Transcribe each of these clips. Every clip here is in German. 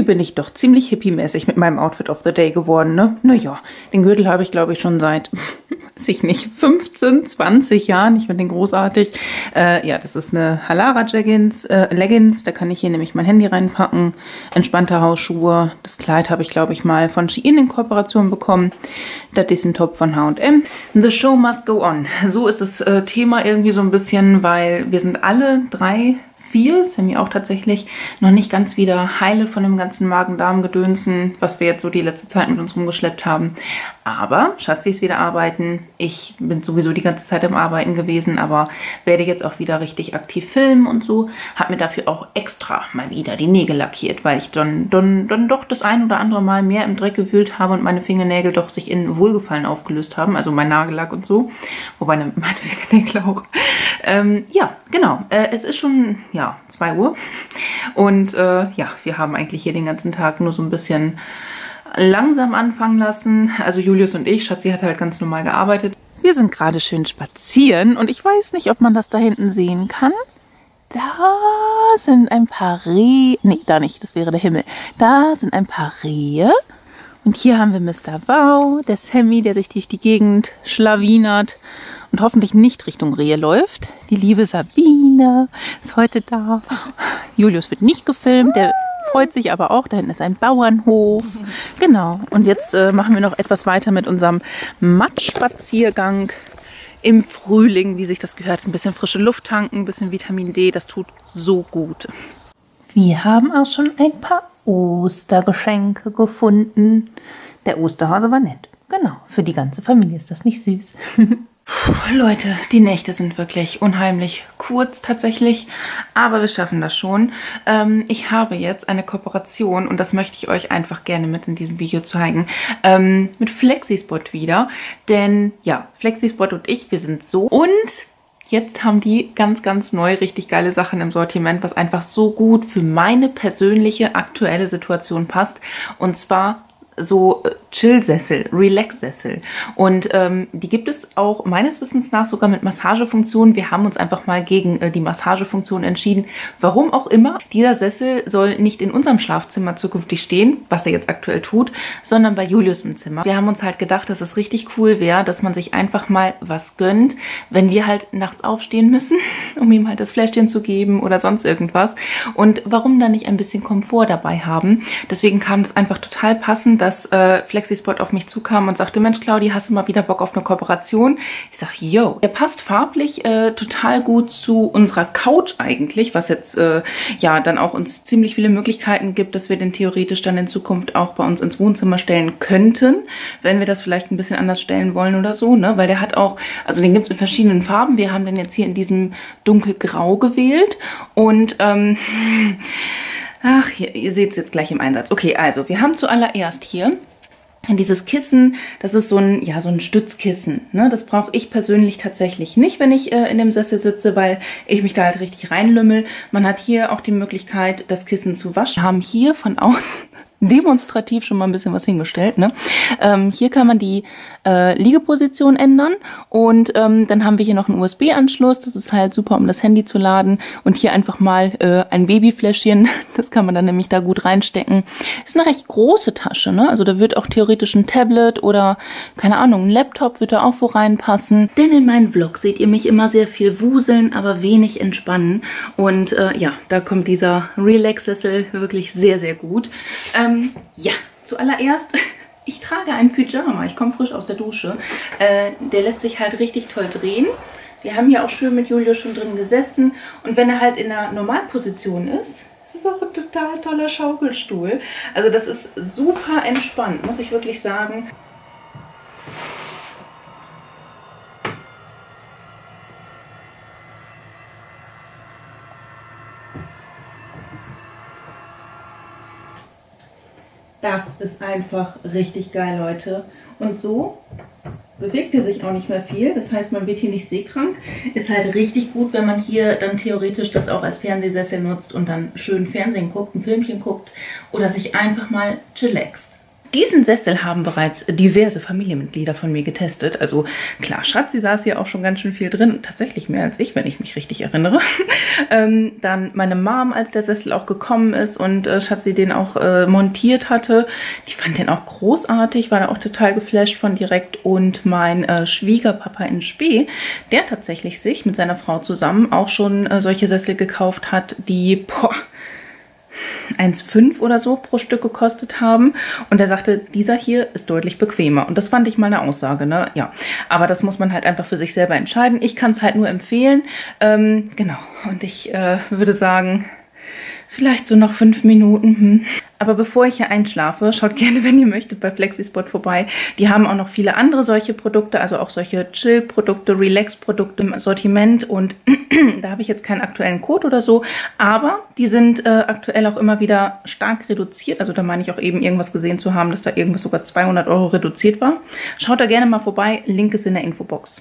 bin ich doch ziemlich hippie-mäßig mit meinem Outfit of the Day geworden, ne? Naja, den Gürtel habe ich, glaube ich, schon seit, weiß ich nicht, 15, 20 Jahren. Ich finde den großartig. Ja, das ist eine Halara Leggings. Da kann ich hier nämlich mein Handy reinpacken. Entspannte Hausschuhe. Das Kleid habe ich, glaube ich, mal von Shein in Kooperation bekommen. Das ist ein Top von H&M. The show must go on. So ist das Thema irgendwie so ein bisschen, weil wir sind alle 4, Sammy auch tatsächlich, noch nicht ganz wieder heile von dem ganzen Magen-Darm-Gedönsen, was wir jetzt so die letzte Zeit mit uns rumgeschleppt haben. Aber Schatzi ist wieder arbeiten. Ich bin sowieso die ganze Zeit am Arbeiten gewesen, aber werde jetzt auch wieder richtig aktiv filmen und so. Habe mir dafür auch extra mal wieder die Nägel lackiert, weil ich dann doch das ein oder andere Mal mehr im Dreck gewühlt habe und meine Fingernägel doch sich in Wohlgefallen aufgelöst haben. Also mein Nagellack und so. Wobei meine Fingernägel auch. Ja, genau. Es ist schon 2 Uhr. Und ja, wir haben eigentlich hier den ganzen Tag nur so ein bisschen langsam anfangen lassen. Also Julius und ich, Schatzi hat halt ganz normal gearbeitet. Wir sind gerade schön spazieren und ich weiß nicht, ob man das da hinten sehen kann. Da sind ein paar Rehe. Nee, da nicht, das wäre der Himmel. Da sind ein paar Rehe. Und hier haben wir Mr. Wow, der Sammy, der sich durch die Gegend schlawinert und hoffentlich nicht Richtung Rehe läuft. Die liebe Sabine ist heute da. Julius wird nicht gefilmt, der freut sich aber auch. Da hinten ist ein Bauernhof. Genau. Und jetzt machen wir noch etwas weiter mit unserem Matschspaziergang im Frühling, wie sich das gehört. Ein bisschen frische Luft tanken, ein bisschen Vitamin D, das tut so gut. Wir haben auch schon ein paar Ostergeschenke gefunden. Der Osterhase war nett. Genau, für die ganze Familie ist das nicht süß. Puh, Leute, die Nächte sind wirklich unheimlich kurz tatsächlich, aber wir schaffen das schon. Ich habe jetzt eine Kooperation und das möchte ich euch einfach gerne mit in diesem Video zeigen, mit Flexispot wieder. Denn ja, Flexispot und ich, wir sind so und jetzt haben die ganz, ganz neu richtig geile Sachen im Sortiment, was einfach so gut für meine persönliche aktuelle Situation passt. Und zwar so Chill-Sessel, Relax-Sessel. Und die gibt es auch meines Wissens nach sogar mit Massagefunktion. Wir haben uns einfach mal gegen die Massagefunktion entschieden. Warum auch immer. Dieser Sessel soll nicht in unserem Schlafzimmer zukünftig stehen, was er jetzt aktuell tut, sondern bei Julius im Zimmer. Wir haben uns halt gedacht, dass es richtig cool wäre, dass man sich einfach mal was gönnt, wenn wir halt nachts aufstehen müssen, um ihm halt das Fläschchen zu geben oder sonst irgendwas. Und warum dann nicht ein bisschen Komfort dabei haben? Deswegen kam das einfach total passend, dass Flexispot auf mich zukam und sagte, Mensch Claudi, hast du mal wieder Bock auf eine Kooperation? Ich sag, yo. Er passt farblich total gut zu unserer Couch eigentlich, was jetzt ja dann auch uns ziemlich viele Möglichkeiten gibt, dass wir den theoretisch dann in Zukunft auch bei uns ins Wohnzimmer stellen könnten, wenn wir das vielleicht ein bisschen anders stellen wollen oder so, ne? Weil der hat auch, also den gibt es in verschiedenen Farben. Wir haben den jetzt hier in diesem dunkelgrau gewählt und ach, hier, ihr seht es jetzt gleich im Einsatz. Okay, also wir haben zuallererst hier dieses Kissen, das ist so ein, ja, so ein Stützkissen. Ne? Das brauche ich persönlich tatsächlich nicht, wenn ich in dem Sessel sitze, weil ich mich da halt richtig reinlümmel. Man hat hier auch die Möglichkeit, das Kissen zu waschen. Wir haben hier von außen demonstrativ schon mal ein bisschen was hingestellt. Ne? Hier kann man die Liegeposition ändern und dann haben wir hier noch einen USB-Anschluss. Das ist halt super, um das Handy zu laden. Und hier einfach mal ein Babyfläschchen. Das kann man dann nämlich da gut reinstecken. Ist eine recht große Tasche. Ne? Also da wird auch theoretisch ein Tablet oder, keine Ahnung, ein Laptop wird da auch wo reinpassen. Denn in meinen Vlogs seht ihr mich immer sehr viel wuseln, aber wenig entspannen. Und ja, da kommt dieser Relax-Sessel wirklich sehr, sehr gut. Ja, zuallererst, ich trage einen Pyjama. Ich komme frisch aus der Dusche. Der lässt sich halt richtig toll drehen. Wir haben hier auch schön mit Julius schon drin gesessen. Und wenn er halt in der Normalposition ist, das ist auch ein total toller Schaukelstuhl. Also das ist super entspannt, muss ich wirklich sagen. Das ist einfach richtig geil, Leute. Und so bewegt er sich auch nicht mehr viel. Das heißt, man wird hier nicht seekrank. Ist halt richtig gut, wenn man hier dann theoretisch das auch als Fernsehsessel nutzt und dann schön Fernsehen guckt, ein Filmchen guckt oder sich einfach mal chillaxt. Diesen Sessel haben bereits diverse Familienmitglieder von mir getestet. Also klar, Schatzi saß hier auch schon ganz schön viel drin. Tatsächlich mehr als ich, wenn ich mich richtig erinnere. Dann meine Mom, als der Sessel auch gekommen ist und Schatzi den auch montiert hatte. Die fand den auch großartig, war da auch total geflasht von direkt. Und mein Schwiegerpapa in Spee, der tatsächlich sich mit seiner Frau zusammen auch schon solche Sessel gekauft hat, die 1,5 oder so pro Stück gekostet haben. Und er sagte, dieser hier ist deutlich bequemer. Und das fand ich mal eine Aussage, ne? Ja, aber das muss man halt einfach für sich selber entscheiden. Ich kann es halt nur empfehlen. Genau, und ich würde sagen, vielleicht so noch 5 Minuten. Aber bevor ich hier einschlafe, schaut gerne, wenn ihr möchtet, bei Flexispot vorbei. Die haben auch noch viele andere solche Produkte, also auch solche Chill-Produkte, Relax-Produkte im Sortiment. Und da habe ich jetzt keinen aktuellen Code oder so, aber die sind aktuell auch immer wieder stark reduziert. Also da meine ich auch eben irgendwas gesehen zu haben, dass da irgendwas sogar 200 € reduziert war. Schaut da gerne mal vorbei, Link ist in der Infobox.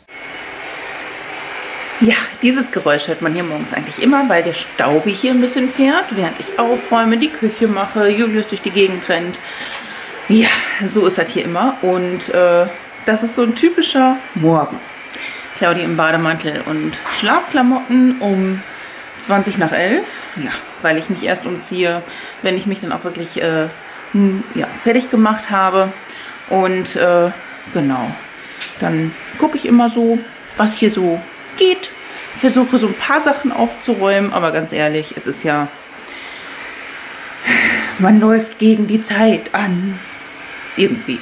Ja, dieses Geräusch hört man hier morgens eigentlich immer, weil der Staubi hier ein bisschen fährt, während ich aufräume, die Küche mache, Julius durch die Gegend rennt. Ja, so ist das hier immer und das ist so ein typischer Morgen. Claudi im Bademantel und Schlafklamotten um 20 nach 11. Ja, weil ich mich erst umziehe, wenn ich mich dann auch wirklich fertig gemacht habe. Und genau, dann gucke ich immer so, was hier so geht. Versuche so ein paar Sachen aufzuräumen, aber ganz ehrlich, es ist ja, man läuft gegen die Zeit an. Irgendwie.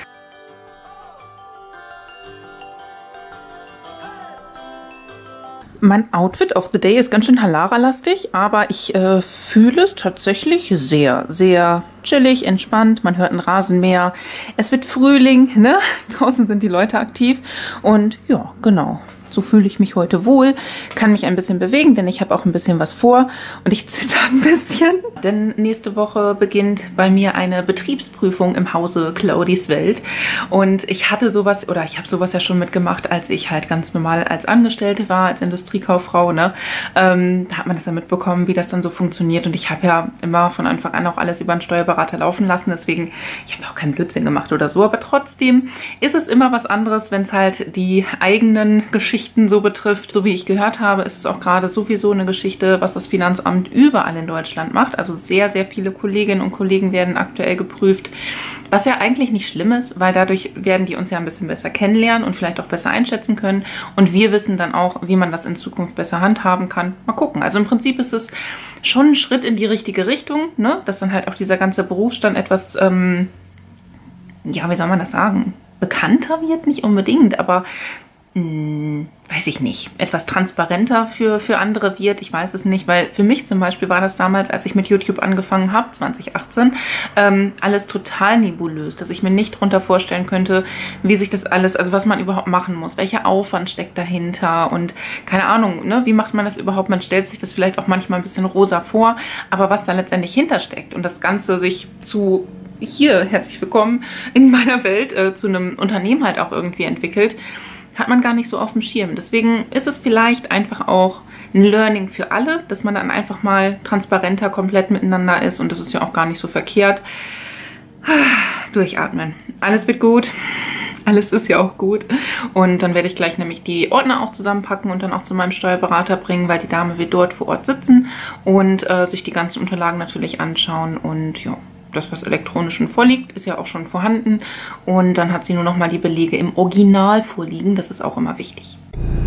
Mein Outfit of the Day ist ganz schön Halara-lastig, aber ich fühle es tatsächlich sehr, sehr chillig, entspannt. Man hört ein Rasenmäher. Es wird Frühling, ne? Draußen sind die Leute aktiv und ja, genau. So fühle ich mich heute wohl, kann mich ein bisschen bewegen, denn ich habe auch ein bisschen was vor und ich zitter ein bisschen. Denn nächste Woche beginnt bei mir eine Betriebsprüfung im Hause Claudis Welt und ich hatte sowas, oder ich habe sowas ja schon mitgemacht, als ich halt ganz normal als Angestellte war, als Industriekauffrau, ne? Da hat man das ja mitbekommen, wie das dann so funktioniert und ich habe ja immer von Anfang an auch alles über einen Steuerberater laufen lassen, deswegen, ich habe auch keinen Blödsinn gemacht oder so, aber trotzdem ist es immer was anderes, wenn es halt die eigenen Geschichten so betrifft. So wie ich gehört habe, ist es auch gerade sowieso eine Geschichte, was das Finanzamt überall in Deutschland macht. Also sehr, sehr viele Kolleginnen und Kollegen werden aktuell geprüft, was ja eigentlich nicht schlimm ist, weil dadurch werden die uns ja ein bisschen besser kennenlernen und vielleicht auch besser einschätzen können. Und wir wissen dann auch, wie man das in Zukunft besser handhaben kann. Mal gucken. Also im Prinzip ist es schon ein Schritt in die richtige Richtung, ne? Dass dann halt auch dieser ganze Berufsstand etwas, ja, wie soll man das sagen, bekannter wird, nicht unbedingt, aber weiß ich nicht, etwas transparenter für andere wird. Ich weiß es nicht, weil für mich zum Beispiel war das damals, als ich mit YouTube angefangen habe, 2018, alles total nebulös, dass ich mir nicht drunter vorstellen könnte, wie sich das alles, also was man überhaupt machen muss, welcher Aufwand steckt dahinter und keine Ahnung, ne, wie macht man das überhaupt? Man stellt sich das vielleicht auch manchmal ein bisschen rosa vor, aber was da letztendlich hintersteckt und das Ganze sich zu hier, herzlich willkommen in meiner Welt, zu einem Unternehmen halt auch irgendwie entwickelt, hat man gar nicht so auf dem Schirm. Deswegen ist es vielleicht einfach auch ein Learning für alle, dass man dann einfach mal transparenter komplett miteinander ist und das ist ja auch gar nicht so verkehrt. Durchatmen. Alles wird gut. Alles ist ja auch gut. Und dann werde ich gleich nämlich die Ordner auch zusammenpacken und dann auch zu meinem Steuerberater bringen, weil die Dame wird dort vor Ort sitzen und sich die ganzen Unterlagen natürlich anschauen und ja. Das, was elektronisch schon vorliegt, ist ja auch schon vorhanden. Und dann hat sie nur noch mal die Belege im Original vorliegen. Das ist auch immer wichtig.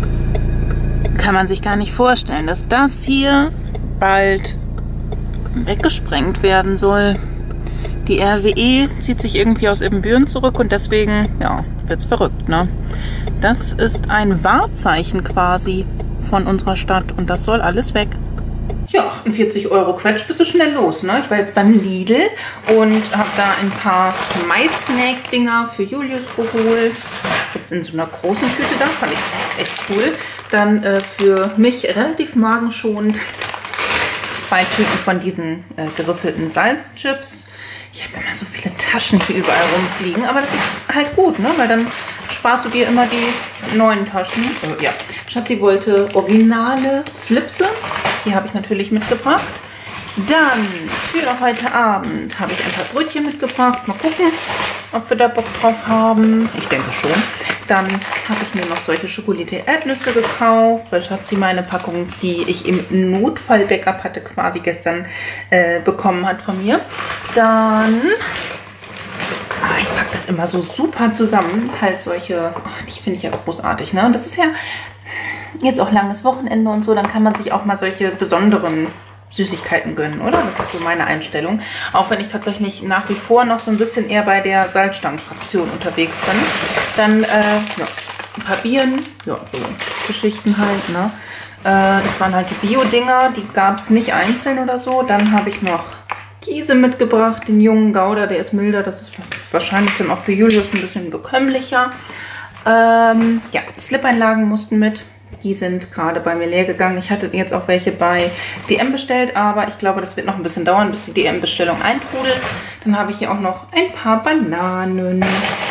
Kann man sich gar nicht vorstellen, dass das hier bald weggesprengt werden soll. Die RWE zieht sich irgendwie aus Ibbenbüren zurück und deswegen, ja, wird's verrückt, ne? Das ist ein Wahrzeichen quasi von unserer Stadt und das soll alles weg. Ja, 48 € Quetsch, bist du schnell los, ne? Ich war jetzt beim Lidl und habe da ein paar Mais-Snack-Dinger für Julius geholt. Jetzt in so einer großen Tüte da, fand ich echt cool. Dann für mich relativ magenschonend 2 Tüten von diesen geriffelten Salzchips. Ich habe immer so viele Taschen hier überall rumfliegen, aber das ist halt gut, ne? Weil dann sparst du dir immer die neuen Taschen. Ja, Schatzi wollte originale Flipse. Die habe ich natürlich mitgebracht. Dann für heute Abend habe ich ein paar Brötchen mitgebracht. Mal gucken, ob wir da Bock drauf haben. Ich denke schon. Dann habe ich mir noch solche schokolade Erdnüsse gekauft, weil Schatzi meine Packung, die ich im Notfall-Backup hatte, quasi gestern bekommen hat von mir. Dann, ich packe das immer so super zusammen, halt solche, die finde ich ja großartig, ne? Und das ist ja jetzt auch langes Wochenende und so, dann kann man sich auch mal solche besonderen Süßigkeiten gönnen, oder? Das ist so meine Einstellung. Auch wenn ich tatsächlich nach wie vor noch so ein bisschen eher bei der Salzstangenfraktion unterwegs bin. Dann, ja, ein paar Bieren, ja, so Geschichten halt, ne? Das waren halt die Bio-Dinger, die gab es nicht einzeln oder so. Dann habe ich noch Käse mitgebracht, den jungen Gouda, der ist milder. Das ist wahrscheinlich dann auch für Julius ein bisschen bekömmlicher. Ja, Slip-Einlagen mussten mit. Die sind gerade bei mir leer gegangen. Ich hatte jetzt auch welche bei DM bestellt, aber ich glaube, das wird noch ein bisschen dauern, bis die DM-Bestellung eintrudelt. Dann habe ich hier auch noch ein paar Bananen.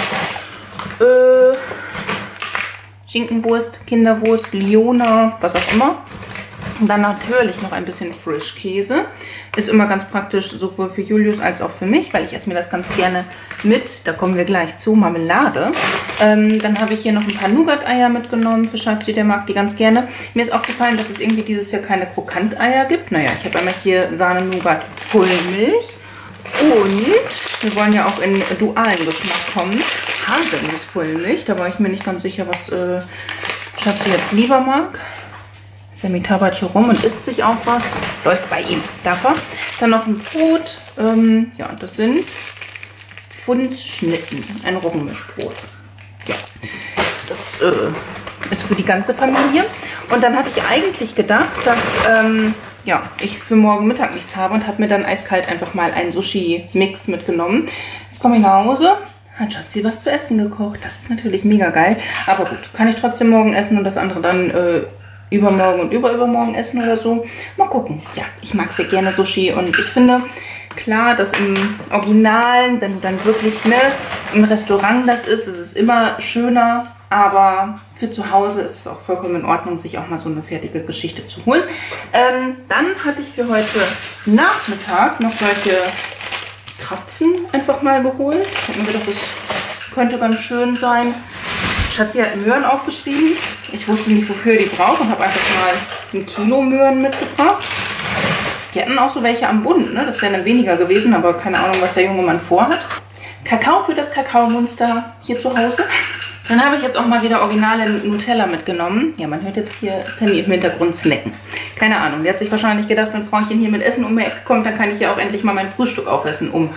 Schinkenwurst, Kinderwurst, Liona, was auch immer. Und dann natürlich noch ein bisschen Frischkäse. Ist immer ganz praktisch, sowohl für Julius als auch für mich, weil ich esse mir das ganz gerne mit. Da kommen wir gleich zu, Marmelade. Dann habe ich hier noch ein paar Nougat-Eier mitgenommen für Schatzi, der mag die ganz gerne. Mir ist aufgefallen, dass es irgendwie dieses Jahr keine Krokant-Eier gibt. Naja, ich habe einmal hier Sahne-Nougat Vollmilch. Und wir wollen ja auch in dualen Geschmack kommen. Haselnuss-Vollmilch. Da war ich mir nicht ganz sicher, was Schatzi jetzt lieber mag. Sammy tabert hier rum und isst sich auch was. Läuft bei ihm. Darf er? Dann noch ein Brot. Ja, das sind Pfundschnitten. Ein Roggenmischbrot. Ja, das ist für die ganze Familie. Und dann hatte ich eigentlich gedacht, dass ja, ich für morgen Mittag nichts habe und habe mir dann eiskalt einfach mal einen Sushi-Mix mitgenommen. Jetzt komme ich nach Hause. Hat Schatzi was zu essen gekocht. Das ist natürlich mega geil. Aber gut, kann ich trotzdem morgen essen und das andere dann übermorgen und übermorgen essen oder so. Mal gucken. Ja, ich mag sehr gerne Sushi und ich finde, klar, dass im Originalen, wenn du dann wirklich ne, im Restaurant das ist es immer schöner, aber für zu Hause ist es auch vollkommen in Ordnung, sich auch mal so eine fertige Geschichte zu holen. Dann hatte ich für heute Nachmittag noch solche Krapfen einfach mal geholt. Ich habe mir gedacht, das könnte ganz schön sein. Schatzi hat Möhren aufgeschrieben. Ich wusste nicht, wofür die braucht und habe einfach mal 1 Kilo Möhren mitgebracht. Die hatten auch so welche am Bund, ne? Das wären dann weniger gewesen, aber keine Ahnung, was der junge Mann vorhat. Kakao für das Kakaomonster hier zu Hause. Dann habe ich jetzt auch mal wieder originale Nutella mitgenommen. Ja, man hört jetzt hier Sammy im Hintergrund snacken. Keine Ahnung, der hat sich wahrscheinlich gedacht, wenn Frauchen hier mit Essen um die Ecke kommt, dann kann ich ja auch endlich mal mein Frühstück aufessen um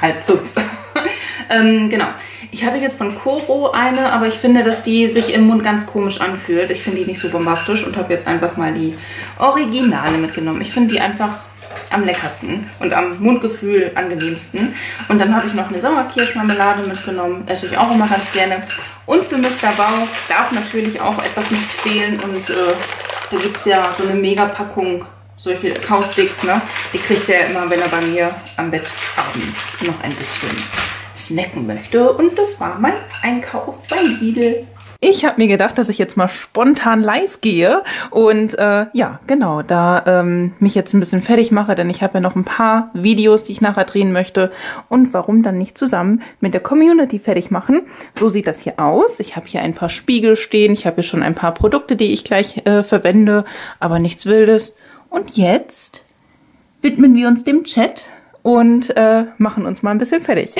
4:30. Genau. Ich hatte jetzt von Koro eine, aber ich finde, dass die sich im Mund ganz komisch anfühlt. Ich finde die nicht so bombastisch und habe jetzt einfach mal die Originale mitgenommen. Ich finde die einfach am leckersten und am Mundgefühl angenehmsten. Und dann habe ich noch eine Sauerkirschmarmelade mitgenommen. Esse ich auch immer ganz gerne. Und für Mr. Bau darf natürlich auch etwas nicht fehlen. Und da gibt es ja so eine Mega-Packung, solche Kausticks, ne? Die kriegt er immer, wenn er bei mir am Bett abends noch ein bisschen snacken möchte. Und das war mein Einkauf bei Lidl. Ich habe mir gedacht, dass ich jetzt mal spontan live gehe und ja, genau, da mich jetzt ein bisschen fertig mache, denn ich habe ja noch ein paar Videos, die ich nachher drehen möchte und warum dann nicht zusammen mit der Community fertig machen. So sieht das hier aus. Ich habe hier ein paar Spiegel stehen, ich habe hier schon ein paar Produkte, die ich gleich verwende, aber nichts Wildes. Und jetzt widmen wir uns dem Chat und machen uns mal ein bisschen fertig.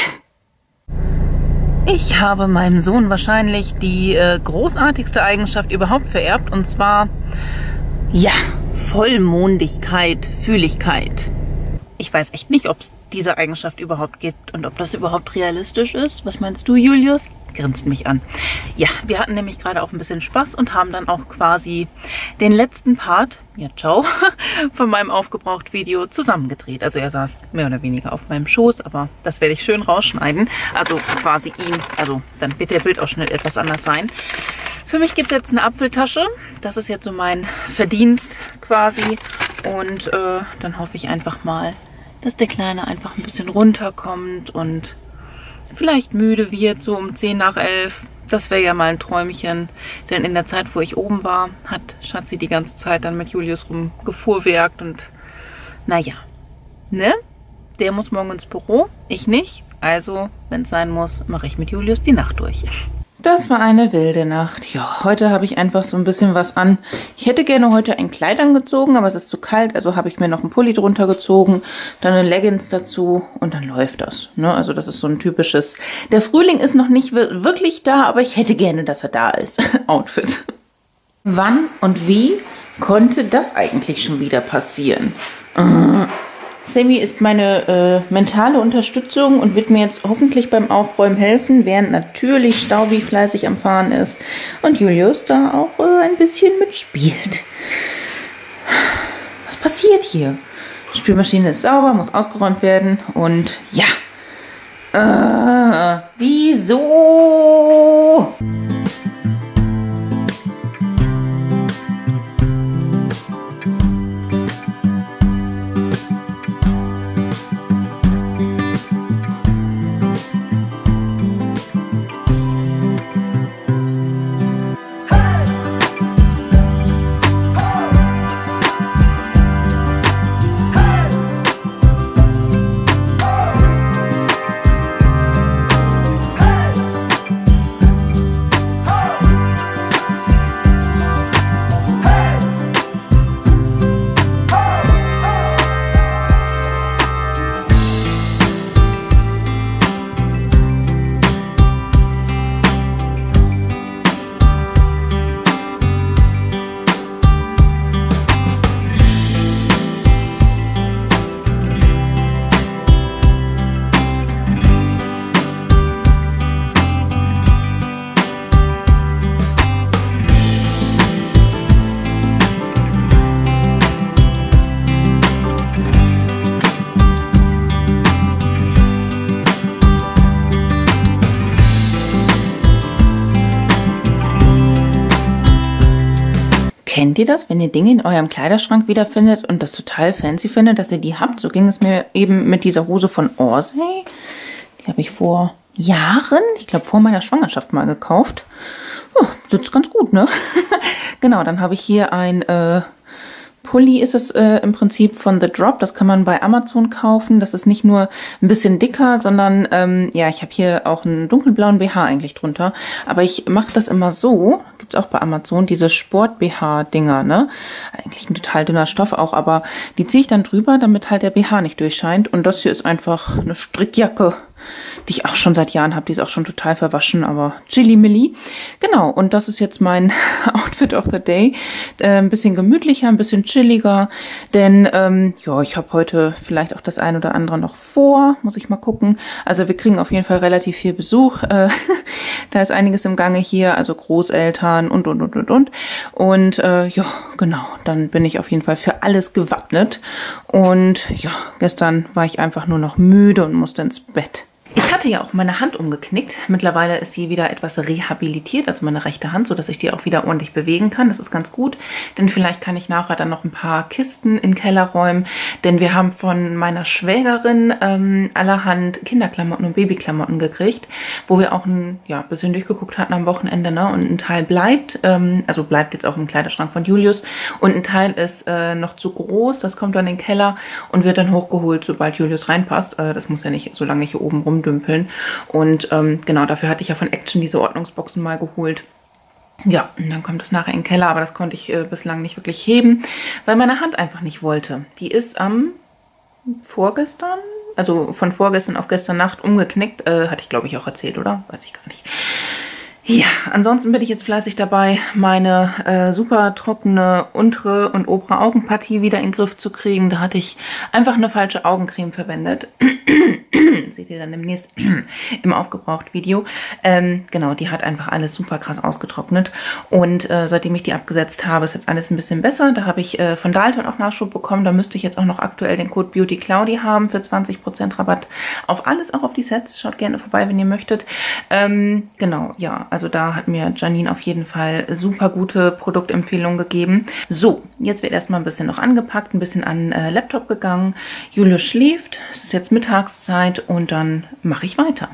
Ich habe meinem Sohn wahrscheinlich die großartigste Eigenschaft überhaupt vererbt, und zwar, ja, Vollmondigkeit, Fühligkeit. Ich weiß echt nicht, ob es diese Eigenschaft überhaupt gibt und ob das überhaupt realistisch ist. Was meinst du, Julius? Grinst mich an. Ja, wir hatten nämlich gerade auch ein bisschen Spaß und haben dann auch quasi den letzten Part, ja ciao, von meinem Aufgebraucht-Video zusammengedreht. Also er saß mehr oder weniger auf meinem Schoß, aber das werde ich schön rausschneiden. Also quasi ihn, also dann wird der Bildausschnitt etwas anders sein. Für mich gibt es jetzt eine Apfeltasche. Das ist jetzt so mein Verdienst quasi. Und dann hoffe ich einfach mal, dass der Kleine einfach ein bisschen runterkommt und vielleicht müde wird, so um 10 nach 11. Das wäre ja mal ein Träumchen. Denn in der Zeit, wo ich oben war, hat Schatzi die ganze Zeit dann mit Julius rumgefuhrwerkt. Und naja, ne? Der muss morgen ins Büro, ich nicht. Also, wenn es sein muss, mache ich mit Julius die Nacht durch. Das war eine wilde Nacht. Ja, heute habe ich einfach so ein bisschen was an. Ich hätte gerne heute ein Kleid angezogen, aber es ist zu kalt, also habe ich mir noch einen Pulli drunter gezogen, dann eine Leggings dazu und dann läuft das. Ne? Also das ist so ein typisches, der Frühling ist noch nicht wirklich da, aber ich hätte gerne, dass er da ist. Outfit. Wann und wie konnte das eigentlich schon wieder passieren? Sammy ist meine mentale Unterstützung und wird mir jetzt hoffentlich beim Aufräumen helfen, während natürlich Staubi fleißig am Fahren ist und Julius da auch ein bisschen mitspielt. Was passiert hier? Die Spülmaschine ist sauber, muss ausgeräumt werden und ja. Wieso? Kennt ihr das, wenn ihr Dinge in eurem Kleiderschrank wiederfindet und das total fancy findet, dass ihr die habt? So ging es mir eben mit dieser Hose von Orsay. Die habe ich vor Jahren, ich glaube vor meiner Schwangerschaft mal gekauft. Oh, sitzt ganz gut, ne? Genau, dann habe ich hier ein Pulli ist es im Prinzip von The Drop. Das kann man bei Amazon kaufen. Das ist nicht nur ein bisschen dicker, sondern ja, ich habe hier auch einen dunkelblauen BH eigentlich drunter. Aber ich mache das immer so, gibt es auch bei Amazon, diese Sport-BH-Dinger, ne? Eigentlich ein total dünner Stoff auch, aber die ziehe ich dann drüber, damit halt der BH nicht durchscheint. Und das hier ist einfach eine Strickjacke, die ich auch schon seit Jahren habe. Die ist auch schon total verwaschen, aber chilly-milli. Genau, und das ist jetzt mein Outfit of the Day. Ein bisschen gemütlicher, ein bisschen chilliger, denn ja, ich habe heute vielleicht auch das ein oder andere noch vor, muss ich mal gucken. Also wir kriegen auf jeden Fall relativ viel Besuch. Da ist einiges im Gange hier, also Großeltern und. Und ja, genau, dann bin ich auf jeden Fall für alles gewappnet. Und ja, gestern war ich einfach nur noch müde und musste ins Bett. Ich hatte ja auch meine Hand umgeknickt. Mittlerweile ist sie wieder etwas rehabilitiert, also meine rechte Hand, sodass ich die auch wieder ordentlich bewegen kann. Das ist ganz gut, denn vielleicht kann ich nachher dann noch ein paar Kisten in den Keller räumen. Denn wir haben von meiner Schwägerin allerhand Kinderklamotten und Babyklamotten gekriegt, wo wir auch ein bisschen durchgeguckt hatten am Wochenende, ne? Und ein Teil bleibt, also bleibt jetzt auch im Kleiderschrank von Julius. Und ein Teil ist noch zu groß, das kommt dann in den Keller und wird dann hochgeholt, sobald Julius reinpasst. Das muss ja nicht so lange hier oben rumdümpeln. Und genau, dafür hatte ich ja von Action diese Ordnungsboxen mal geholt. Ja, und dann kommt es nachher in den Keller, aber das konnte ich bislang nicht wirklich heben, weil meine Hand einfach nicht wollte. Die ist am vorgestern, also von vorgestern auf gestern Nacht umgeknickt. Hatte ich, glaube ich, auch erzählt, oder? Weiß ich gar nicht. Ja, ansonsten bin ich jetzt fleißig dabei, meine super trockene untere und obere Augenpartie wieder in den Griff zu kriegen. Da hatte ich einfach eine falsche Augencreme verwendet. Seht ihr dann demnächst im Aufgebraucht-Video. Genau, die hat einfach alles super krass ausgetrocknet. Und seitdem ich die abgesetzt habe, ist jetzt alles ein bisschen besser. Da habe ich von Dalton auch Nachschub bekommen. Da müsste ich jetzt auch noch aktuell den Code BeautyCloudy haben für 20% Rabatt auf alles, auch auf die Sets. Schaut gerne vorbei, wenn ihr möchtet. Genau, ja. Also da hat mir Janine auf jeden Fall super gute Produktempfehlungen gegeben. So, jetzt wird erstmal ein bisschen noch angepackt, ein bisschen an Laptop gegangen. Julius schläft, es ist jetzt Mittagszeit und dann mache ich weiter.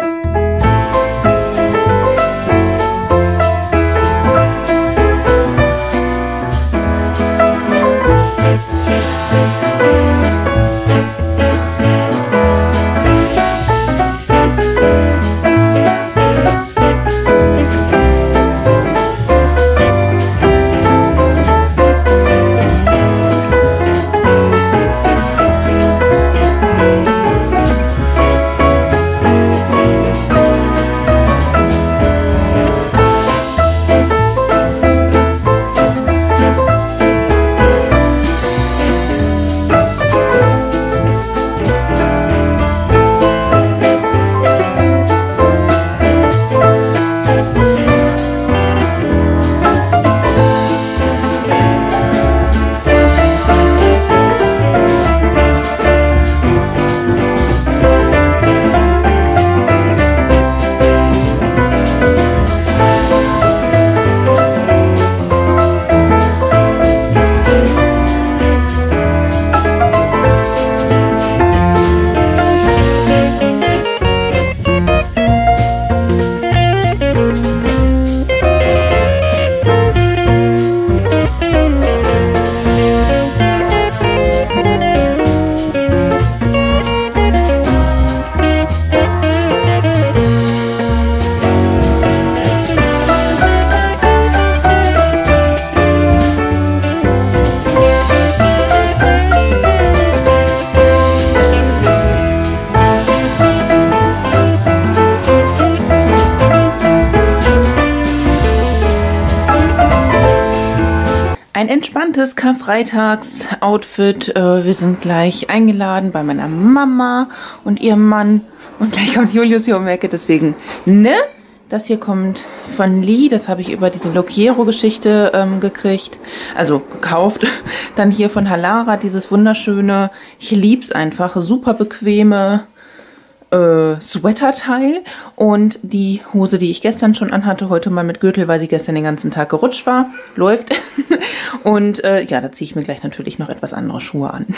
Ein entspanntes Karfreitags-Outfit. Wir sind gleich eingeladen bei meiner Mama und ihrem Mann. Und gleich kommt Julius hier um die Ecke, deswegen, ne? Das hier kommt von Lee, das habe ich über diese Lokiero-Geschichte gekriegt, also gekauft. Dann hier von Halara, dieses wunderschöne, ich lieb's einfach, super bequeme Sweaterteil. Und die Hose, die ich gestern schon anhatte, heute mal mit Gürtel, weil sie gestern den ganzen Tag gerutscht war, läuft. Und ja, da ziehe ich mir gleich natürlich noch etwas andere Schuhe an.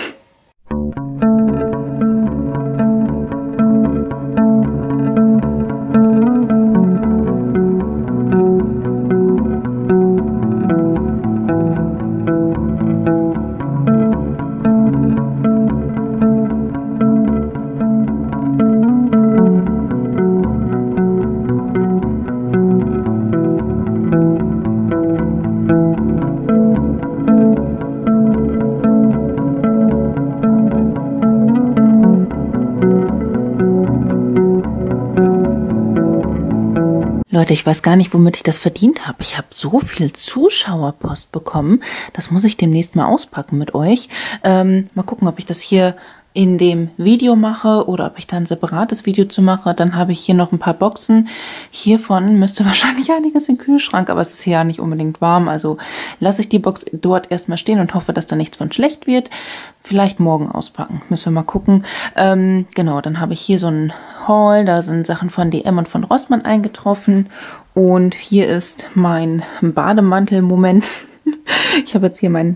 Leute, ich weiß gar nicht, womit ich das verdient habe. Ich habe so viel Zuschauerpost bekommen. Das muss ich demnächst mal auspacken mit euch. Mal gucken, ob ich das hier in dem Video mache oder ob ich da ein separates Video zu mache. Dann habe ich hier noch ein paar Boxen. Hiervon müsste wahrscheinlich einiges im Kühlschrank, aber es ist hier ja nicht unbedingt warm. Also lasse ich die Box dort erstmal stehen und hoffe, dass da nichts von schlecht wird. Vielleicht morgen auspacken. Müssen wir mal gucken. Genau, dann habe ich hier so ein Haul. Da sind Sachen von DM und von Rossmann eingetroffen. Und hier ist mein Bademantel-Moment. Ich habe jetzt hier mein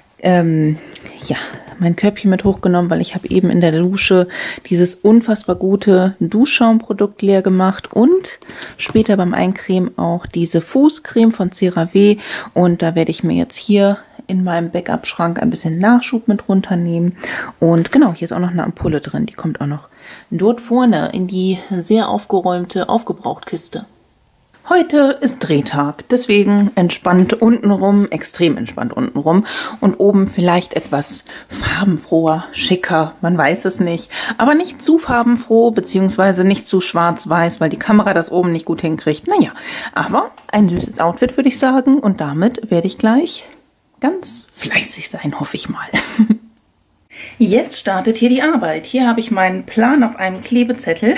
Körbchen mit hochgenommen, weil ich habe eben in der Dusche dieses unfassbar gute Duschschaumprodukt leer gemacht und später beim Eincremen auch diese Fußcreme von CeraVe. Und da werde ich mir jetzt hier in meinem Backup-Schrank ein bisschen Nachschub mit runternehmen. Und genau, hier ist auch noch eine Ampulle drin. Die kommt auch noch dort vorne in die sehr aufgeräumte Aufgebrauchtkiste. Heute ist Drehtag, deswegen entspannt untenrum, extrem entspannt untenrum und oben vielleicht etwas farbenfroher, schicker, man weiß es nicht, aber nicht zu farbenfroh beziehungsweise nicht zu schwarz-weiß, weil die Kamera das oben nicht gut hinkriegt. Naja, aber ein süßes Outfit, würde ich sagen, und damit werde ich gleich ganz fleißig sein, hoffe ich mal. Jetzt startet hier die Arbeit. Hier habe ich meinen Plan auf einem Klebezettel.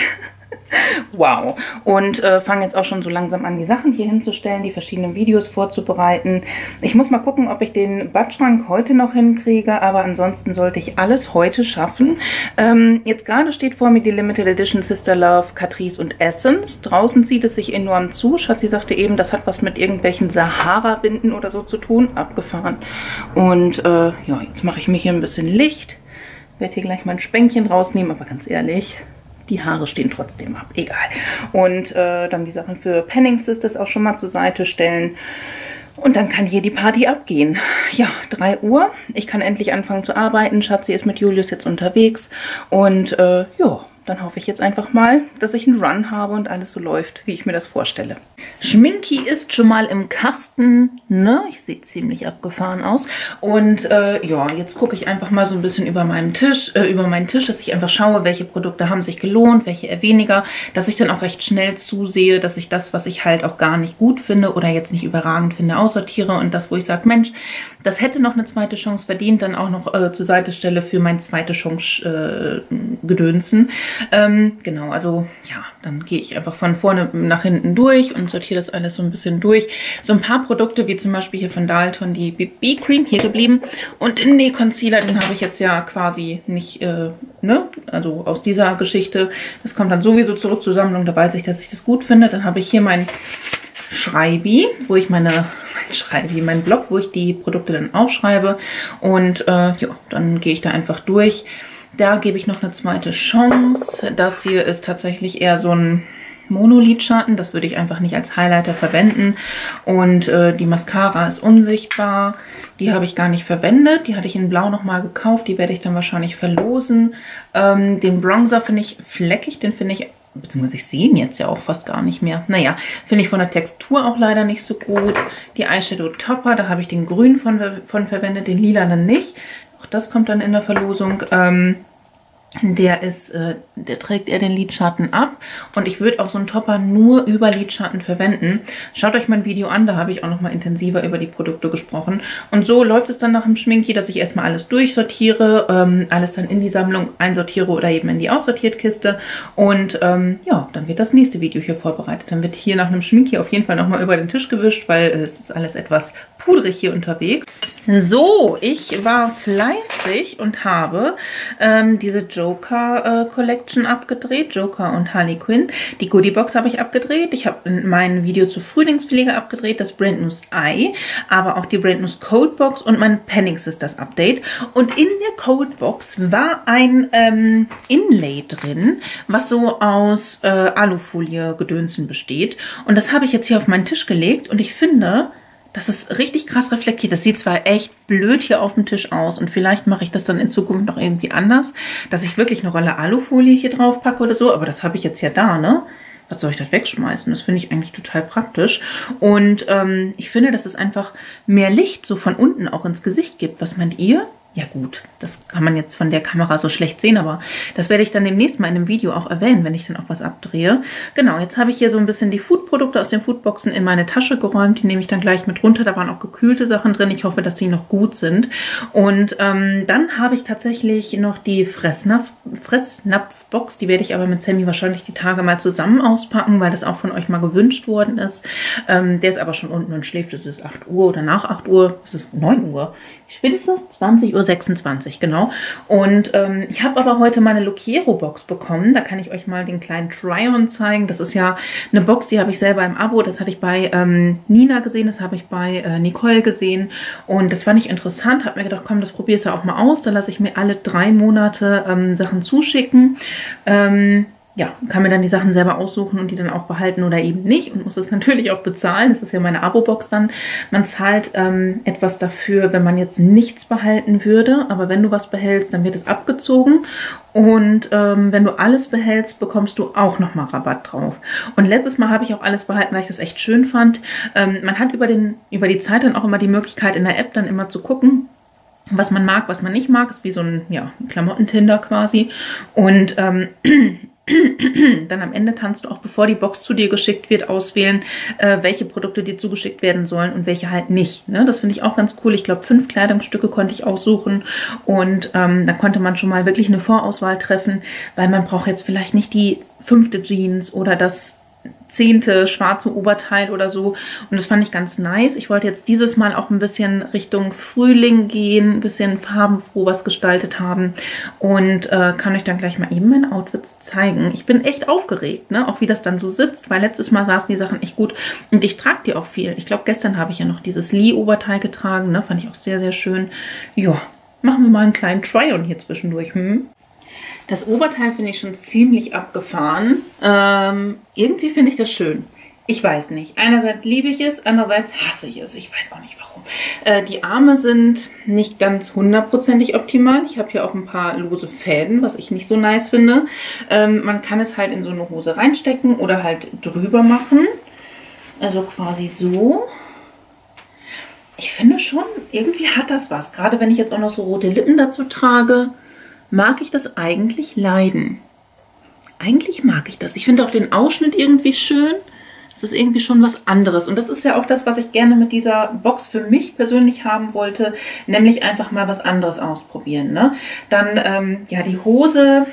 Wow. Und fange jetzt auch schon so langsam an, die Sachen hier hinzustellen, die verschiedenen Videos vorzubereiten. Ich muss mal gucken, ob ich den Badschrank heute noch hinkriege, aber ansonsten sollte ich alles heute schaffen. Jetzt gerade steht vor mir die Limited Edition Sister Love, Catrice und Essence. Draußen zieht es sich enorm zu. Schatzi sagte eben, das hat was mit irgendwelchen Sahara-Binden oder so zu tun. Abgefahren. Und ja, jetzt mache ich mir hier ein bisschen Licht. Werde hier gleich mein Spänkchen rausnehmen, aber ganz ehrlich, die Haare stehen trotzdem ab, egal. Und dann die Sachen für Panning Sisters auch schon mal zur Seite stellen. Und dann kann hier die Party abgehen. Ja, 3 Uhr. Ich kann endlich anfangen zu arbeiten. Schatzi ist mit Julius jetzt unterwegs. Und ja, dann hoffe ich jetzt einfach mal, dass ich einen Run habe und alles so läuft, wie ich mir das vorstelle. Schminki ist schon mal im Kasten, ne? Ich sehe ziemlich abgefahren aus. Und ja, jetzt gucke ich einfach mal so ein bisschen über meinen Tisch, dass ich einfach schaue, welche Produkte haben sich gelohnt, welche eher weniger, dass ich dann auch recht schnell zusehe, dass ich das, was ich halt auch gar nicht gut finde oder jetzt nicht überragend finde, aussortiere und das, wo ich sage, Mensch, das hätte noch eine zweite Chance verdient, dann auch noch zur Seite stelle für mein zweite Chance Gedönsen. Genau, also ja, dann gehe ich einfach von vorne nach hinten durch und sortiere das alles so ein bisschen durch. So ein paar Produkte, wie zum Beispiel hier von Dalton, die BB Cream, hier geblieben. Und den Concealer, den habe ich jetzt ja quasi nicht, ne, also aus dieser Geschichte. Das kommt dann sowieso zurück zur Sammlung, da weiß ich, dass ich das gut finde. Dann habe ich hier mein Schreibi, wo ich meinen Blog, wo ich die Produkte dann aufschreibe. Und ja, dann gehe ich da einfach durch. Da gebe ich noch eine zweite Chance. Das hier ist tatsächlich eher so ein Monolidschatten. Das würde ich einfach nicht als Highlighter verwenden. Und die Mascara ist unsichtbar. Die habe ich gar nicht verwendet. Die hatte ich in Blau nochmal gekauft. Die werde ich dann wahrscheinlich verlosen. Den Bronzer finde ich fleckig. Den finde ich, beziehungsweise ich sehe ihn jetzt ja auch fast gar nicht mehr. Naja, finde ich von der Textur auch leider nicht so gut. Die Eyeshadow Topper, da habe ich den grünen von verwendet, den lilanen nicht. Auch das kommt dann in der Verlosung. Der trägt eher den Lidschatten ab und ich würde auch so einen Topper nur über Lidschatten verwenden. Schaut euch mein Video an, da habe ich auch nochmal intensiver über die Produkte gesprochen. Und so läuft es dann nach dem Schminki, dass ich erstmal alles durchsortiere, alles dann in die Sammlung einsortiere oder eben in die Aussortiertkiste. Und ja, dann wird das nächste Video hier vorbereitet. Dann wird hier nach einem Schminki auf jeden Fall nochmal über den Tisch gewischt, weil es ist alles etwas pudrig hier unterwegs. So, ich war fleißig und habe diese Joker Collection abgedreht, Joker und Harley Quinn. Die Goodie Box habe ich abgedreht. Ich habe mein Video zur Frühlingspflege abgedreht, das Brand New Eye, aber auch die Brand New Code Box und mein Panning Sisters Update. Und in der Code Box war ein Inlay drin, was so aus Alufolie Gedönsen besteht. Und das habe ich jetzt hier auf meinen Tisch gelegt und ich finde, das ist richtig krass reflektiert. Das sieht zwar echt blöd hier auf dem Tisch aus und vielleicht mache ich das dann in Zukunft noch irgendwie anders, dass ich wirklich eine Rolle Alufolie hier drauf packe oder so, aber das habe ich jetzt ja da, ne? Was soll ich das wegschmeißen? Das finde ich eigentlich total praktisch. Und ich finde, dass es einfach mehr Licht so von unten auch ins Gesicht gibt. Was meint ihr? Ja gut, das kann man jetzt von der Kamera so schlecht sehen, aber das werde ich dann demnächst mal in einem Video auch erwähnen, wenn ich dann auch was abdrehe. Genau, jetzt habe ich hier so ein bisschen die Foodprodukte aus den Foodboxen in meine Tasche geräumt. Die nehme ich dann gleich mit runter. Da waren auch gekühlte Sachen drin. Ich hoffe, dass die noch gut sind. Und dann habe ich tatsächlich noch die Fressnapfbox. Die werde ich aber mit Sammy wahrscheinlich die Tage mal zusammen auspacken, weil das auch von euch mal gewünscht worden ist. Der ist aber schon unten und schläft. Es ist 8 Uhr oder nach 8 Uhr. Es ist 9 Uhr. Spätestens 20:26 Uhr, genau. Und ich habe aber heute meine Lucchero-Box bekommen. Da kann ich euch mal den kleinen Try-On zeigen. Das ist ja eine Box, die habe ich selber im Abo. Das hatte ich bei Nina gesehen, das habe ich bei Nicole gesehen. Und das fand ich interessant. Habe mir gedacht, komm, das probierst du auch mal aus. Da lasse ich mir alle 3 Monate Sachen zuschicken. Ja, kann mir dann die Sachen selber aussuchen und die dann auch behalten oder eben nicht und muss das natürlich auch bezahlen. Das ist ja meine Abo-Box dann. Man zahlt etwas dafür, wenn man jetzt nichts behalten würde, aber wenn du was behältst, dann wird es abgezogen und wenn du alles behältst, bekommst du auch nochmal Rabatt drauf. Und letztes Mal habe ich auch alles behalten, weil ich das echt schön fand. Man hat über die Zeit dann auch immer die Möglichkeit in der App dann immer zu gucken, was man mag, was man nicht mag. Das ist wie so ein Klamottentinder quasi und dann am Ende kannst du auch, bevor die Box zu dir geschickt wird, auswählen, welche Produkte dir zugeschickt werden sollen und welche halt nicht. Ne? Das finde ich auch ganz cool. Ich glaube, 5 Kleidungsstücke konnte ich aussuchen und da konnte man schon mal wirklich eine Vorauswahl treffen, weil man braucht jetzt vielleicht nicht die 5. Jeans oder das 10. schwarze Oberteil oder so. Und das fand ich ganz nice. Ich wollte jetzt dieses Mal auch ein bisschen Richtung Frühling gehen, ein bisschen farbenfroh was gestaltet haben und kann euch dann gleich mal eben meine Outfits zeigen. Ich bin echt aufgeregt, ne? Auch wie das dann so sitzt, weil letztes Mal saßen die Sachen echt gut und ich trage die auch viel. Ich glaube, gestern habe ich ja noch dieses Lee-Oberteil getragen, ne? Fand ich auch sehr, sehr schön. Ja, machen wir mal einen kleinen Try-On hier zwischendurch. Das Oberteil finde ich schon ziemlich abgefahren. Irgendwie finde ich das schön. Ich weiß nicht. Einerseits liebe ich es, andererseits hasse ich es. Ich weiß auch nicht warum. Die Arme sind nicht ganz hundertprozentig optimal. Ich habe hier auch ein paar lose Fäden, was ich nicht so nice finde. Man kann es halt in so eine Hose reinstecken oder halt drüber machen. Also quasi so. Ich finde schon, irgendwie hat das was. Gerade wenn ich jetzt auch noch so rote Lippen dazu trage, mag ich das eigentlich leiden. Eigentlich mag ich das. Ich finde auch den Ausschnitt irgendwie schön. Es ist irgendwie schon was anderes. Und das ist ja auch das, was ich gerne mit dieser Box für mich persönlich haben wollte. Nämlich einfach mal was anderes ausprobieren. Ne? Dann, ja, die Hose,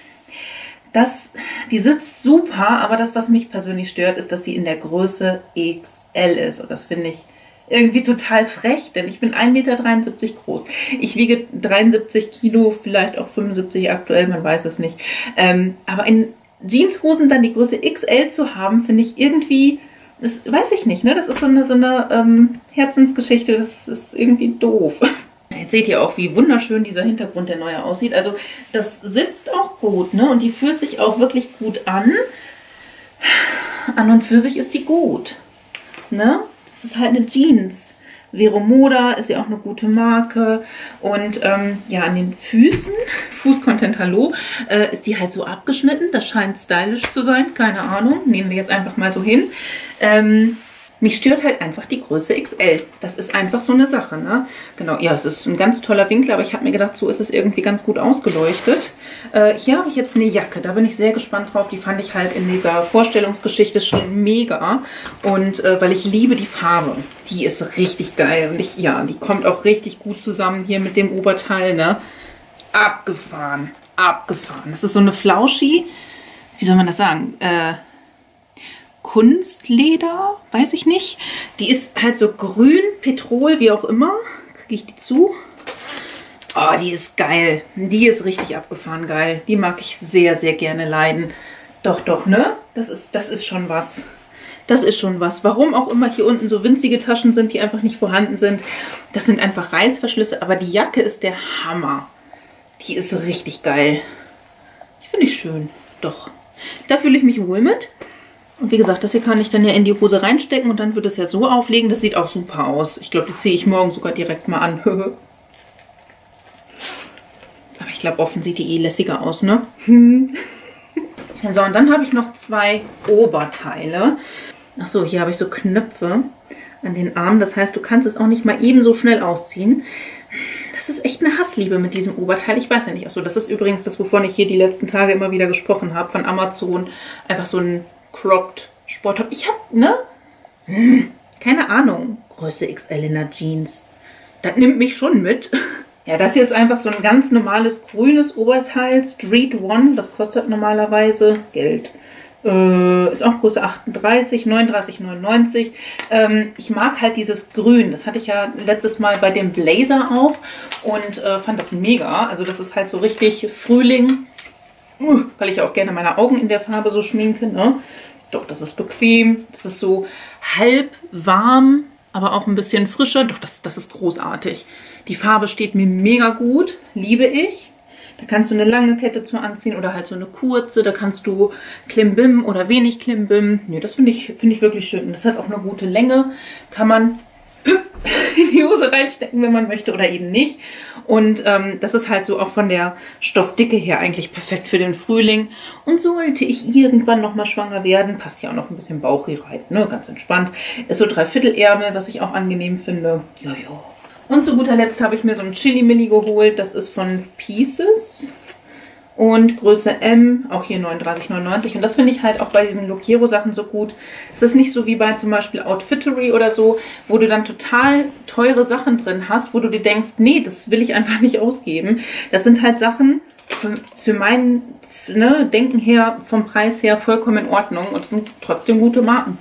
die sitzt super. Aber das, was mich persönlich stört, ist, dass sie in der Größe XL ist. Und das finde ich irgendwie total frech, denn ich bin 1,73 Meter groß. Ich wiege 73 Kilo, vielleicht auch 75 aktuell, man weiß es nicht. Aber in Jeanshosen dann die Größe XL zu haben, finde ich irgendwie, das weiß ich nicht, ne? Das ist so eine Herzensgeschichte, das ist irgendwie doof. Jetzt seht ihr auch, wie wunderschön dieser Hintergrund der neue aussieht. Also das sitzt auch gut, ne? Und die fühlt sich auch wirklich gut an. An und für sich ist die gut, ne? Das ist halt eine Jeans. Vero Moda ist ja auch eine gute Marke. Und ja, an den Füßen, Fußcontent Hallo, ist die halt so abgeschnitten. Das scheint stylisch zu sein, keine Ahnung. Nehmen wir jetzt einfach mal so hin. Mich stört halt einfach die Größe XL. Das ist einfach so eine Sache, ne? Genau, ja, es ist ein ganz toller Winkel, aber ich habe mir gedacht, so ist es irgendwie ganz gut ausgeleuchtet. Hier habe ich jetzt eine Jacke, da bin ich sehr gespannt drauf. Die fand ich halt in dieser Vorstellungsgeschichte schon mega. Und weil ich liebe die Farbe. Die ist richtig geil. Und die kommt auch richtig gut zusammen hier mit dem Oberteil, ne? Abgefahren, abgefahren. Das ist so eine Flauschi, wie soll man das sagen? Kunstleder, weiß ich nicht. Die ist halt so grün, Petrol, wie auch immer. Kriege ich die zu? Oh, die ist geil. Die ist richtig abgefahren geil. Die mag ich sehr, sehr gerne leiden. Doch, doch, ne? Das ist schon was. Das ist schon was. Warum auch immer hier unten so winzige Taschen sind, die einfach nicht vorhanden sind. Das sind einfach Reißverschlüsse. Aber die Jacke ist der Hammer. Die ist richtig geil. Die finde ich schön. Doch. Da fühle ich mich wohl mit. Und wie gesagt, das hier kann ich dann ja in die Hose reinstecken und dann wird es ja so auflegen. Das sieht auch super aus. Ich glaube, die ziehe ich morgen sogar direkt mal an. Aber ich glaube, offen sieht die eh lässiger aus, ne? So, und dann habe ich noch zwei Oberteile. Achso, hier habe ich so Knöpfe an den Armen. Das heißt, du kannst es auch nicht mal eben so schnell ausziehen. Das ist echt eine Hassliebe mit diesem Oberteil. Ich weiß ja nicht. Achso, das ist übrigens das, wovon ich hier die letzten Tage immer wieder gesprochen habe. Von Amazon. Einfach so ein cropped Sporttop. Ich habe, ne? Keine Ahnung. Größe XL in der Jeans. Das nimmt mich schon mit. Ja, das hier ist einfach so ein ganz normales grünes Oberteil. Street One. Das kostet normalerweise Geld. Ist auch Größe 38, 39,99. Ich mag halt dieses Grün. Das hatte ich ja letztes Mal bei dem Blazer auch. Und fand das mega. Also das ist halt so richtig Frühling. Weil ich auch gerne meine Augen in der Farbe so schminke, ne? Doch, das ist bequem. Das ist so halb warm, aber auch ein bisschen frischer. Doch, das ist großartig. Die Farbe steht mir mega gut. Liebe ich. Da kannst du eine lange Kette zu anziehen oder halt so eine kurze. Da kannst du Klimbim oder wenig Klimbim. Nee, das finde ich wirklich schön. Und das hat auch eine gute Länge. Kann man in die Hose reinstecken, wenn man möchte oder eben nicht. Und das ist halt so auch von der Stoffdicke her eigentlich perfekt für den Frühling. Und sollte ich irgendwann nochmal schwanger werden, passt ja auch noch ein bisschen Bauch hier rein, ne? Ganz entspannt. Ist so Dreiviertelärmel, was ich auch angenehm finde. Ja. Und zu guter Letzt habe ich mir so ein Chili-Milli geholt. Das ist von Pieces. Und Größe M, auch hier 39,99. Und das finde ich halt auch bei diesen Locero-Sachen so gut. Es ist nicht so wie bei zum Beispiel Outfittery oder so, wo du dann total teure Sachen drin hast, wo du dir denkst, nee, das will ich einfach nicht ausgeben. Das sind halt Sachen für mein Denken her, vom Preis her vollkommen in Ordnung. Und es sind trotzdem gute Marken.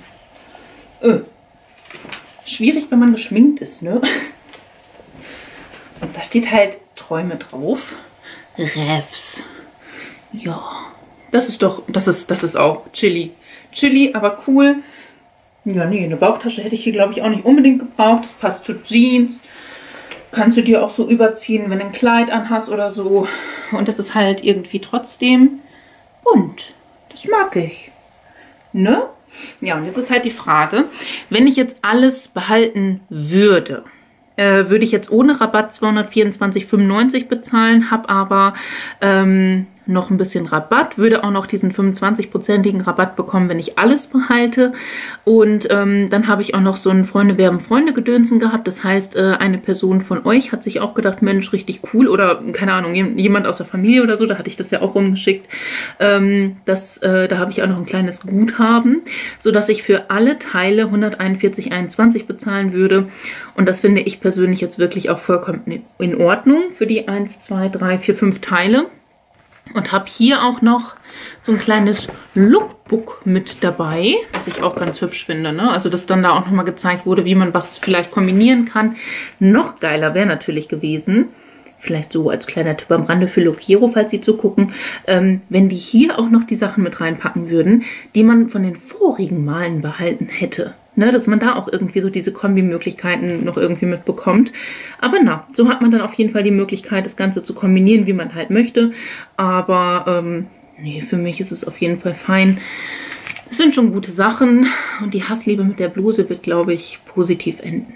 Schwierig, wenn man geschminkt ist, ne? Und da steht halt Träume drauf. Refs. Ja, das ist auch Chili. Chili, aber cool. Ja, nee, eine Bauchtasche hätte ich hier, glaube ich, auch nicht unbedingt gebraucht. Das passt zu Jeans. Kannst du dir auch so überziehen, wenn du ein Kleid anhast oder so. Und das ist halt irgendwie trotzdem bunt. Das mag ich. Ne? Ja, und jetzt ist halt die Frage, wenn ich jetzt alles behalten würde, würde ich jetzt ohne Rabatt 224,95 bezahlen, habe aber noch ein bisschen Rabatt, würde auch noch diesen 25%igen Rabatt bekommen, wenn ich alles behalte. Und dann habe ich auch noch so ein Freunde werben Freunde Gedönsen gehabt. Das heißt, eine Person von euch hat sich auch gedacht, Mensch, richtig cool. Oder, keine Ahnung, jemand aus der Familie oder so, da hatte ich das ja auch rumgeschickt. Da habe ich auch noch ein kleines Guthaben, sodass ich für alle Teile 141,21 bezahlen würde. Und das finde ich persönlich jetzt wirklich auch vollkommen in Ordnung für die 1, 2, 3, 4, 5 Teile. Und habe hier auch noch so ein kleines Lookbook mit dabei, was ich auch ganz hübsch finde, ne? Also, dass dann da auch nochmal gezeigt wurde, wie man was vielleicht kombinieren kann. Noch geiler wäre natürlich gewesen, vielleicht so als kleiner Tipp am Rande für Locero, falls Sie zugucken, wenn die hier auch noch die Sachen mit reinpacken würden, die man von den vorigen Malen behalten hätte. Ne, dass man da auch irgendwie so diese Kombimöglichkeiten noch irgendwie mitbekommt. Aber na, so hat man dann auf jeden Fall die Möglichkeit, das Ganze zu kombinieren, wie man halt möchte. Aber nee, für mich ist es auf jeden Fall fein. Es sind schon gute Sachen und die Hassliebe mit der Bluse wird, glaube ich, positiv enden.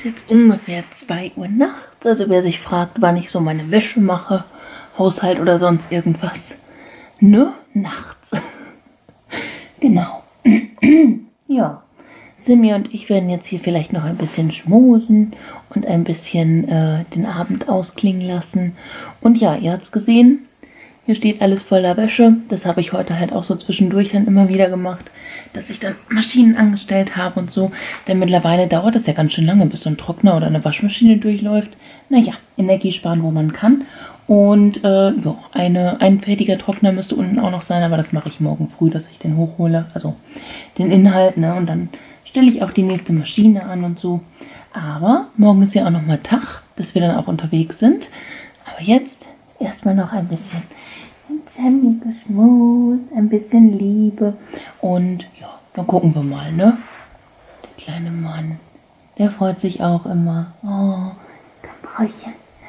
ist jetzt ungefähr 2 Uhr nachts. Also wer sich fragt, wann ich so meine Wäsche mache, Haushalt oder sonst irgendwas. Ne? Nachts. Genau. Ja. Simi und ich werden jetzt hier vielleicht noch ein bisschen schmusen und ein bisschen den Abend ausklingen lassen. Und ja, ihr habt es gesehen. Hier steht alles voller Wäsche. Das habe ich heute halt auch so zwischendurch dann immer wieder gemacht, dass ich dann Maschinen angestellt habe und so. Denn mittlerweile dauert es ja ganz schön lange, bis so ein Trockner oder eine Waschmaschine durchläuft. Naja, Energie sparen, wo man kann. Und ja, ein fertiger Trockner müsste unten auch noch sein, aber das mache ich morgen früh, dass ich den hochhole. Also den Inhalt, ne? Und dann stelle ich auch die nächste Maschine an und so. Aber morgen ist ja auch nochmal Tag, dass wir dann auch unterwegs sind. Aber jetzt erstmal noch ein bisschen Sammy geschmust, ein bisschen Liebe. Und ja, dann gucken wir mal, ne? Der kleine Mann, der freut sich auch immer. Oh, Kampräuchen.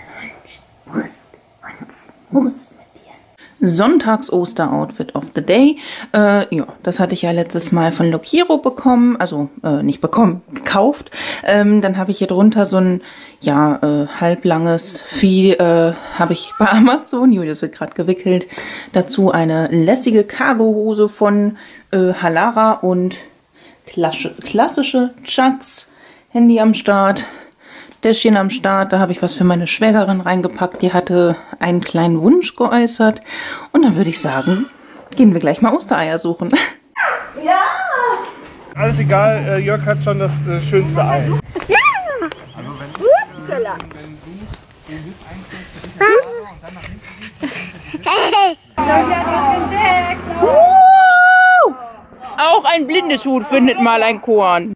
Schmust mit dir. Sonntags-Oster-Outfit of the Day. Ja, das hatte ich ja letztes Mal von Lokiro bekommen. Also, nicht bekommen, gekauft. Dann habe ich hier drunter so ein, ja, halblanges Vieh, habe ich bei Amazon. Julius wird gerade gewickelt. Dazu eine lässige Cargohose von Halara und klassische Chucks. Handy am Start. Täschchen am Start, da habe ich was für meine Schwägerin reingepackt. Die hatte einen kleinen Wunsch geäußert. Und dann würde ich sagen, gehen wir gleich mal Ostereier suchen. Ja! Alles egal, Jörg hat schon das schönste Ei. Ja! Upsala! Hey! Claudia hat was entdeckt! Auch ein blindes Huhn findet mal ein Korn.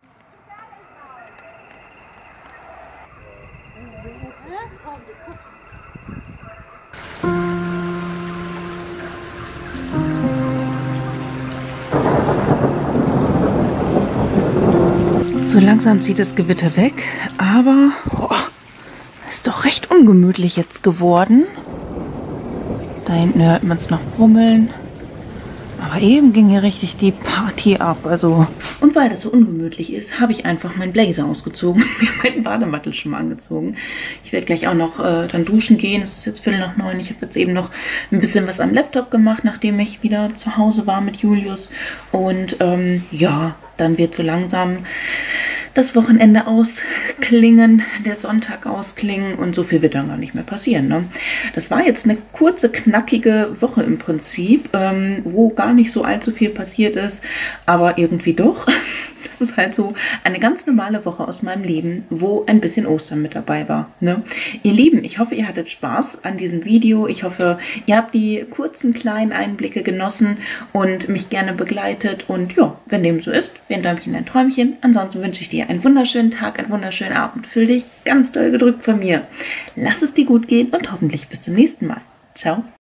So langsam zieht das Gewitter weg, aber ist doch recht ungemütlich jetzt geworden. Da hinten hört man es noch brummeln. Aber eben ging hier richtig die Party ab. Also. Und weil das so ungemütlich ist, habe ich einfach meinen Blazer ausgezogen. Mir meinen Bademantel schon mal angezogen. Ich werde gleich auch noch dann duschen gehen. Es ist jetzt 8:45. Ich habe jetzt eben noch ein bisschen was am Laptop gemacht, nachdem ich wieder zu Hause war mit Julius. Und ja, dann wird so langsam das Wochenende ausklingen, der Sonntag ausklingen und so viel wird dann gar nicht mehr passieren. Ne? Das war jetzt eine kurze, knackige Woche im Prinzip, wo gar nicht so allzu viel passiert ist, aber irgendwie doch. Das ist halt so eine ganz normale Woche aus meinem Leben, wo ein bisschen Ostern mit dabei war. Ne? Ihr Lieben, ich hoffe, ihr hattet Spaß an diesem Video. Ich hoffe, ihr habt die kurzen, kleinen Einblicke genossen und mich gerne begleitet. Und ja, wenn dem so ist, ein Däumchen, ein Träumchen. Ansonsten wünsche ich dir einen wunderschönen Tag, einen wunderschönen Abend. Fühl dich ganz doll gedrückt von mir. Lass es dir gut gehen und hoffentlich bis zum nächsten Mal. Ciao.